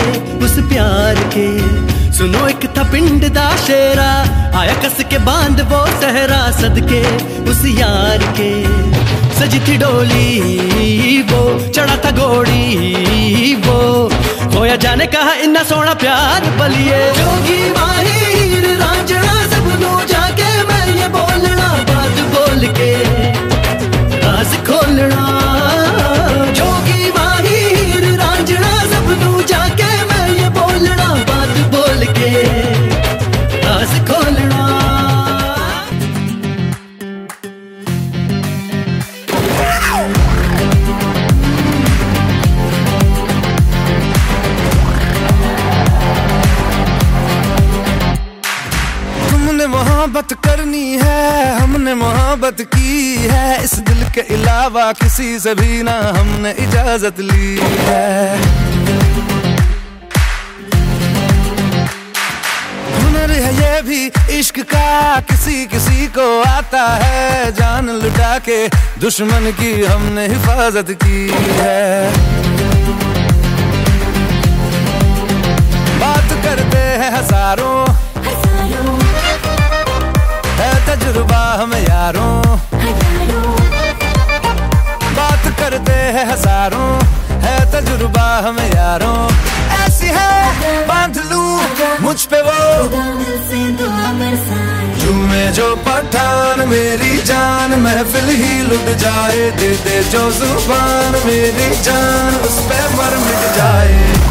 उस प्यार के। सुनो एक था पिंड दा शेरा, आया कस के बांध वो सहरा सदके उस यार के। सजी थी डोली वो, चढ़ा था घोड़ी वो, खोया जाने कहा इन्ना सोना प्यार बलिए। जोगी माहिर रांझना सबनू जाके मैं ये बोलना, बात बोल के राज खोलना। जोगी माहिर रांझना सबनू जाके मैं ये बोलना, बात बोल के राज खोलना। मोहब्बत करनी है, हमने मोहब्बत की है, इस दिल के अलावा किसी से भी ना हमने इजाजत ली है। हुनर है ये भी इश्क का, किसी किसी को आता है, जान लुटा के दुश्मन की हमने हिफाजत की है। बात करते हैं हजारों, है तजुर्बा हम यारों, बात करते हैं हजारों, है तजुर्बा हम यारों। ऐसी है बांध लूं मुझ पे वो, झूमे जो पठान मेरी जान, महफिल ही लुट जाए, दे दे जो जुबान मेरी जान, उस पे मर मिट जाए।